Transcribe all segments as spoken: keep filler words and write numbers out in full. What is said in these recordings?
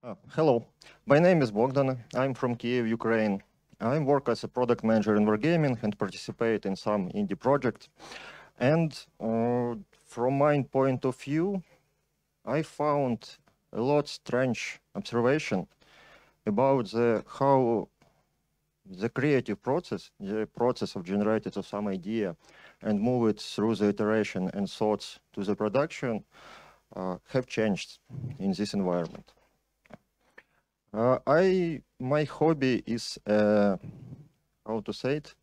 Uh, hello, my name is Bogdan. I'm from Kiev, Ukraine. I work as a product manager in Wargaming and participate in some indie projects. And uh, from my point of view, I found a lot strange observation about the how the creative process, the process of generating of some idea and move it through the iteration and thoughts to the production uh, have changed in this environment. Uh, I my hobby is uh, how to say it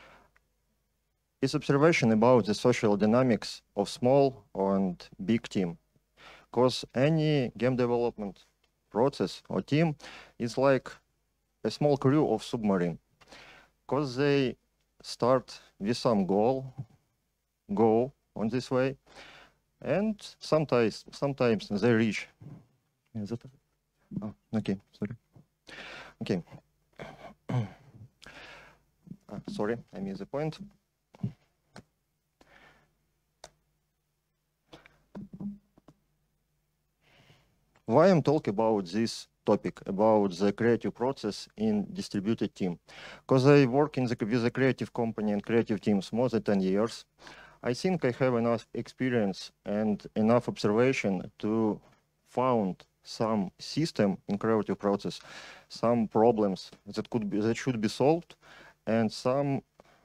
is observation about the social dynamics of small and big team, because any game development process or team is like a small crew of submarine, because they start with some goal, go on this way, and sometimes sometimes they reach. Is that? Oh, okay, sorry. Okay. Uh, sorry, I missed the point. Why I'm talking about this topic, about the creative process in distributed team? Because I work in the, with a creative company and creative teams more than ten years. I think I have enough experience and enough observation to found some system in creative process, some problems that could be that should be solved, and some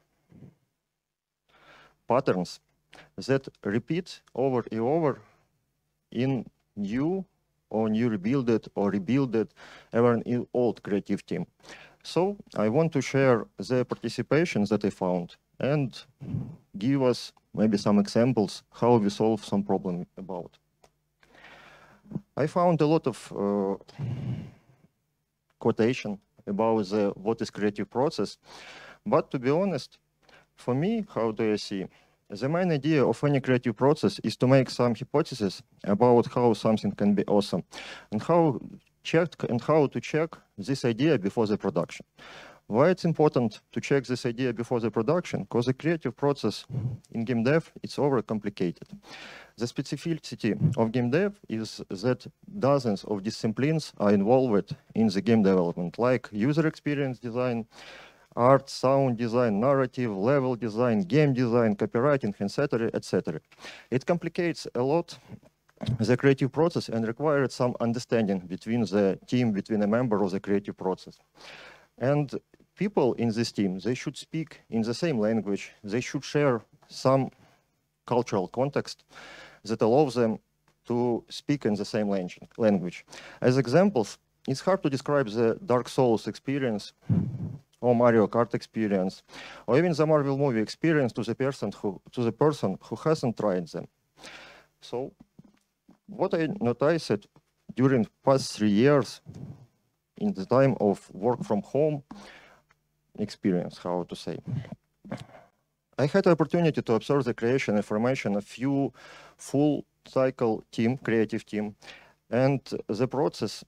patterns that repeat over and over in new or new rebuilded or rebuilded even in old creative team. So I want to share the participations that I found and give us maybe some examples how we solve some problem about. I found a lot of uh, quotation about the, what is creative process, but to be honest, for me, how do I see? The main idea of any creative process is to make some hypothesis about how something can be awesome and how check and how to check this idea before the production. Why it's important to check this idea before the production? Because the creative process in game dev it's overcomplicated. The specificity of game dev is that dozens of disciplines are involved in the game development, like user experience design, art, sound design, narrative, level design, game design, copywriting, et cetera, et cetera. It complicates a lot the creative process and requires some understanding between the team, between a member of the creative process. And people in this team, they should speak in the same language. They should share some cultural context that allows them to speak in the same language. As examples, it's hard to describe the Dark Souls experience or Mario Kart experience, or even the Marvel movie experience to the person who to the person who hasn't tried them. So, what I noticed during past three years, in the time of work from home experience, how to say, I had the opportunity to observe the creation and formation of few full cycle team, creative team, and the process.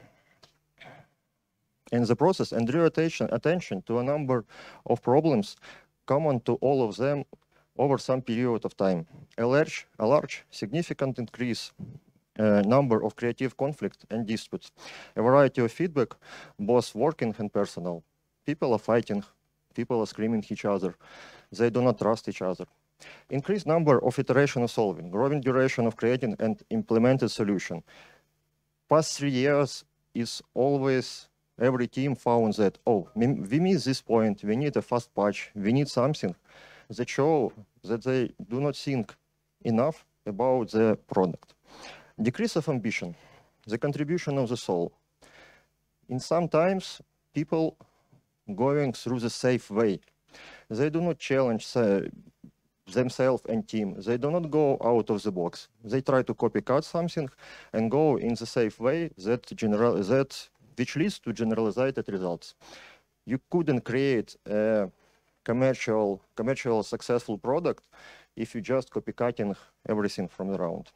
In the process and drew attention, attention to a number of problems common to all of them over some period of time. A large, a large significant increase uh, number of creative conflict and disputes, a variety of feedback, both working and personal. People are fighting, people are screaming at each other, they do not trust each other. Increased number of iteration of solving, growing duration of creating and implemented solution. Past three years is always every team found that, oh, we miss this point, we need a fast patch, we need something that show that they do not think enough about the product. Decrease of ambition, the contribution of the soul. In some times, people going through the safe way. They do not challenge uh, themselves and team. They do not go out of the box. They try to copycat something and go in the safe way that general that which leads to generalized results. You couldn't create a commercial, commercial successful product if you just copycatting everything from around.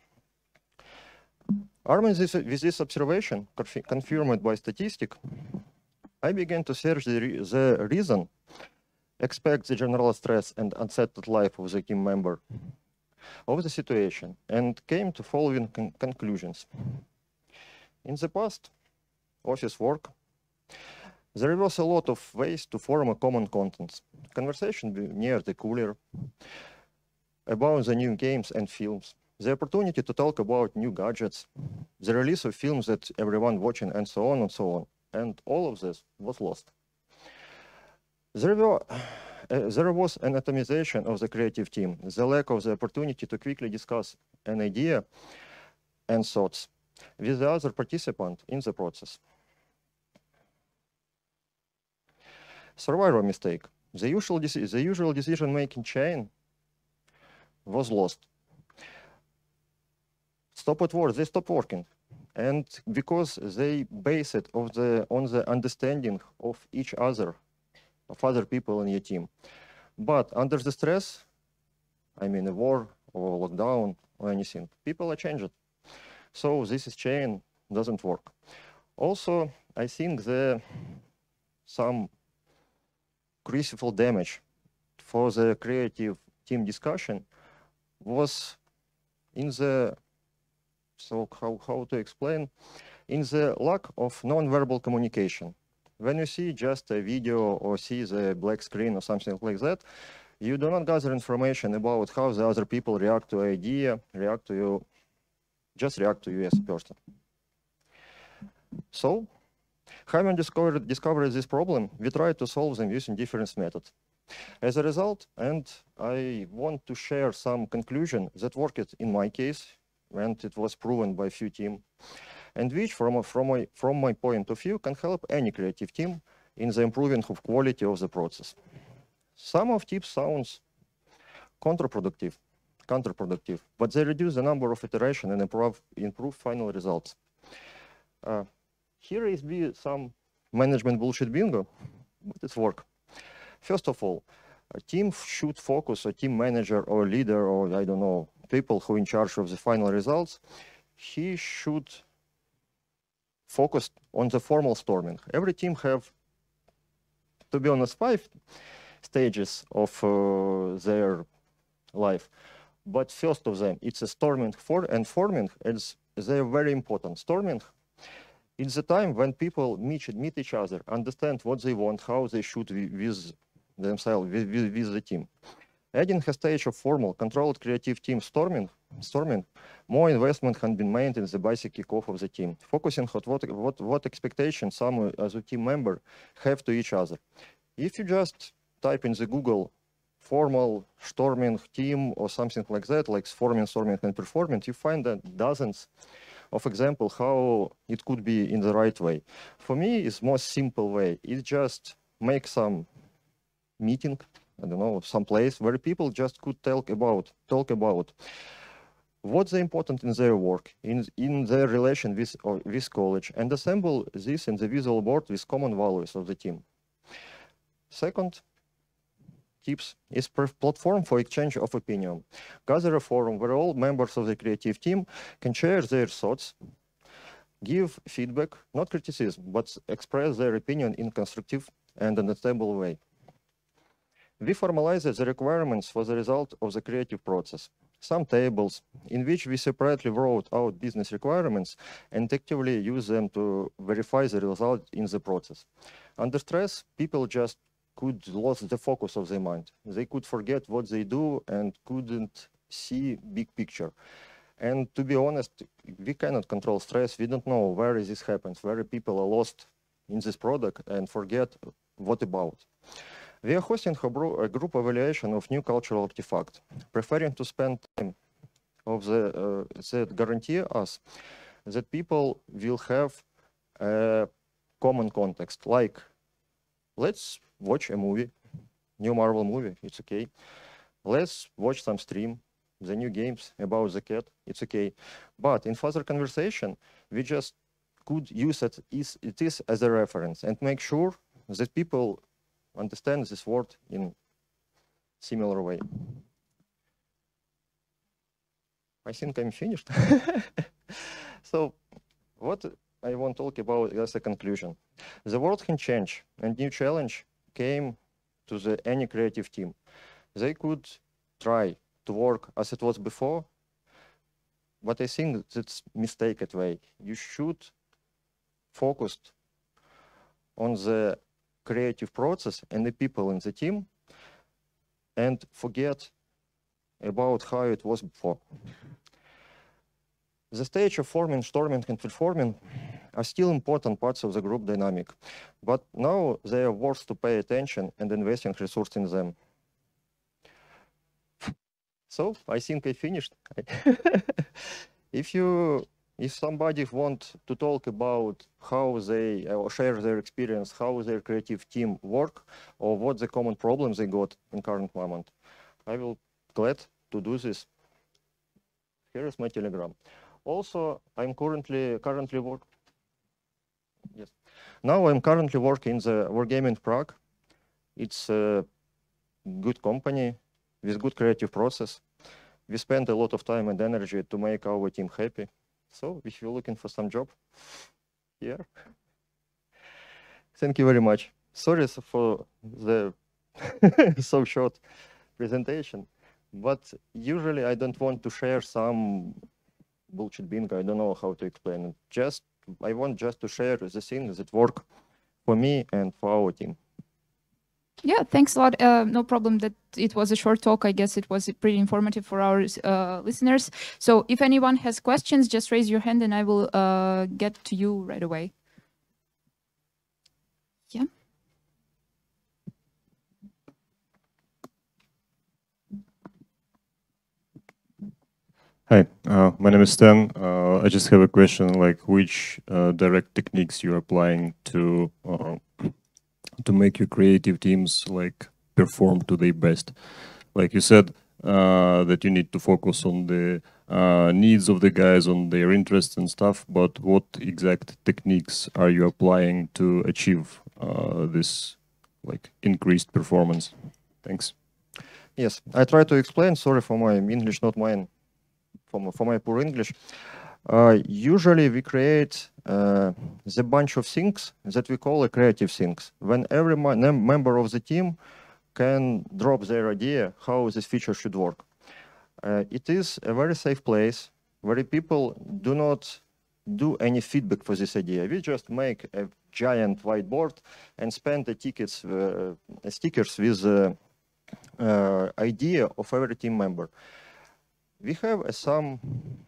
Armed with this observation, confirmed by statistics, I began to search the, re the reason, expect the general stress and unsettled life of the team member of the situation, and came to following con conclusions. In the past, office work, there was a lot of ways to form a common content. Conversation near the cooler, about the new games and films, the opportunity to talk about new gadgets, the release of films that everyone watching, and so on and so on. And all of this was lost. There, were, uh, there was an atomization of the creative team, the lack of the opportunity to quickly discuss an idea and thoughts with the other participant in the process. Survivor mistake. The usual, the usual decision-making chain was lost. Stop at work, they stopped working. And because they base it of the, on the understanding of each other, of other people in your team. But under the stress, I mean a war or lockdown or anything, people are changed. So this is chain doesn't work. Also, I think the some crucial damage for the creative team discussion was in the, so how, how to explain, in the lack of non-verbal communication. When you see just a video or see the black screen or something like that, you do not gather information about how the other people react to an idea, react to you, just react to you as a person. So, having discovered, discovered this problem, we try to solve them using different methods. As a result, and I want to share some conclusion that worked in my case, and it was proven by a few teams, and which, from, from, my, from my point of view, can help any creative team in the improving of quality of the process. Some of tips sounds counterproductive, counterproductive, but they reduce the number of iterations and improve, improve final results. Uh, here is be some management bullshit bingo, but it's work. First of all, a team should focus, a team manager or leader or, I don't know, people who are in charge of the final results, he should focus on the formal storming. Every team have, to be honest, five stages of uh, their life. But first of them, it's a storming for and forming, is they're very important. Storming, it's the time when people meet, meet each other, understand what they want, how they should be with themselves, with, with, with the team. Adding a stage of formal, controlled creative team storming, storming, more investment has been made in the basic kickoff of the team, focusing on what, what, what expectations some as a team member have to each other. If you just type in the Google formal storming team or something like that, like forming, storming, and performing, you find that dozens of examples how it could be in the right way. For me, it's most simple way. It's just make some meeting, I don't know, some place where people just could talk about, talk about what's important in their work, in, in their relation with, or with college, and assemble this in the visual board with common values of the team. Second, tips is platform for exchange of opinion. Gather a forum where all members of the creative team can share their thoughts, give feedback, not criticism, but express their opinion in constructive and understandable way. We formalized the requirements for the result of the creative process. Some tables in which we separately wrote out business requirements and actively use them to verify the result in the process. Under stress, people just could lose the focus of their mind. They could forget what they do and couldn't see big picture. And to be honest, we cannot control stress. We don't know where this happens, where people are lost in this product and forget what about. We are hosting a group evaluation of new cultural artifacts, preferring to spend time of the, uh, that guarantee us that people will have a common context, like let's watch a movie, new Marvel movie, it's okay. Let's watch some stream, the new games about the cat, it's okay. But in further conversation, we just could use it, is, it is as a reference and make sure that people understand this word in similar way. I think I'm finished. So what I want to talk about as a conclusion. The world can change, and new challenge came to the any creative team. They could try to work as it was before, but I think that's mistaken way. You should focus on the creative process and the people in the team and forget about how it was before. The stage of forming, storming, and performing are still important parts of the group dynamic, but now they are worth to pay attention and investing resources in them. So I think I finished. If you, if somebody want to talk about how they or share their experience, how their creative team work, or what the common problems they got in current moment, I will glad to do this. Here is my Telegram. Also, I'm currently currently work. Yes. Now I'm currently working in the Wargaming Prague. It's a good company with good creative process. We spend a lot of time and energy to make our team happy. So if you're looking for some job, here. Thank you very much. Sorry for the so short presentation, but usually I don't want to share some bullshit bingo. I don't know how to explain it. Just I want just to share the things that work for me and for our team. Yeah, thanks a lot. Uh, no problem that it was a short talk. I guess it was pretty informative for our uh, listeners. So if anyone has questions, just raise your hand and I will uh, get to you right away. Yeah. Hi, uh, my name is Stan. Uh, I just have a question, like which uh, direct techniques you're applying to uh, to make your creative teams like perform to their best. Like you said, uh, that you need to focus on the uh, needs of the guys, on their interests and stuff, but what exact techniques are you applying to achieve uh, this like increased performance? Thanks. Yes, I try to explain. Sorry for my English, not mine, for my, for my poor English. Uh, usually we create uh, the bunch of things that we call a creative things. When every member of the team can drop their idea how this feature should work. Uh, it is a very safe place where people do not do any feedback for this idea. We just make a giant whiteboard and spend the tickets, uh, stickers with the uh, idea of every team member. We have uh, some.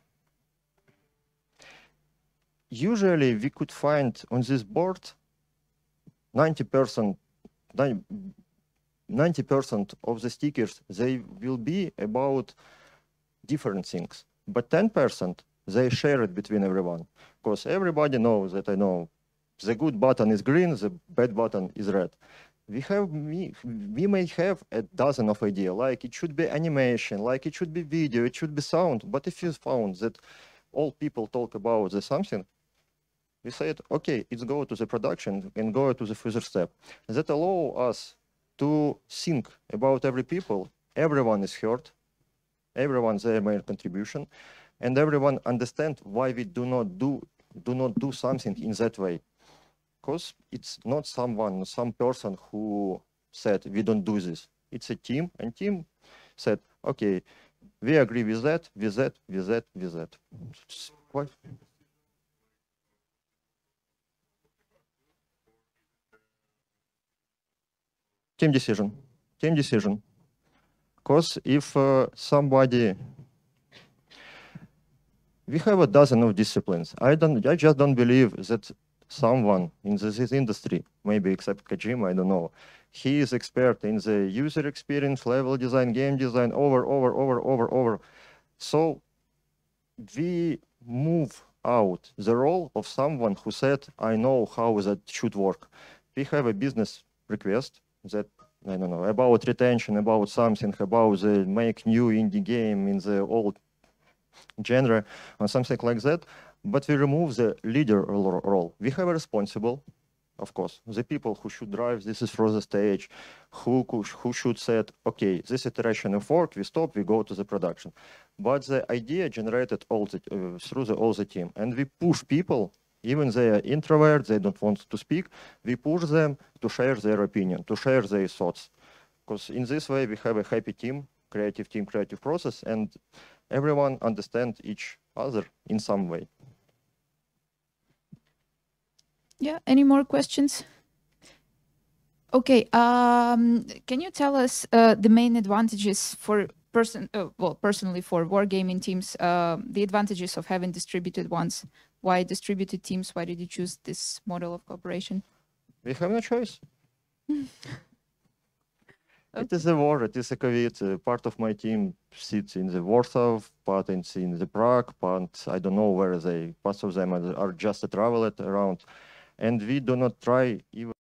Usually, we could find on this board ninety percent, ninety percent of the stickers, they will be about different things. But ten percent, they share it between everyone. Because everybody knows that I know the good button is green, the bad button is red. We have, we, we may have a dozen of ideas, like it should be animation, like it should be video, it should be sound. But if you found that all people talk about the something, we said, okay, let's go to the production and go to the further step. That allow us to think about every people. Everyone is heard, everyone their main contribution, and everyone understand why we do not do do not do something in that way. Because it's not someone, some person who said we don't do this. It's a team, and team said, okay, we agree with that, with that, with that, with that. Why? Team decision, team decision. Because if uh, somebody, we have a dozen of disciplines. I don't, I just don't believe that someone in this industry, maybe except Kojima, I don't know, he is expert in the user experience, level design, game design, over, over, over, over, over. So we move out the role of someone who said, I know how that should work. We have a business request that, I don't know, about retention, about something, about the make new indie game in the old genre, or something like that. But we remove the leader role. We have a responsible, of course, the people who should drive this is for the stage, who, who should say, okay, this iteration of work, we stop, we go to the production. But the idea generated all the, uh, through the, all the team. And we push people, even they are introverts, they don't want to speak, we push them to share their opinion, to share their thoughts. Because in this way, we have a happy team, creative team, creative process, and everyone understands each other in some way. Yeah, any more questions? Okay, um, can you tell us uh, the main advantages for person, uh, well, personally for wargaming teams, uh, the advantages of having distributed ones? Why distributed teams? Why did you choose this model of cooperation? We have no choice. It is a war, it is a COVID. Uh, part of my team sits in the Warsaw, part is in the Prague, part, I don't know where they, part of them are, are just traveled around. And we do not try even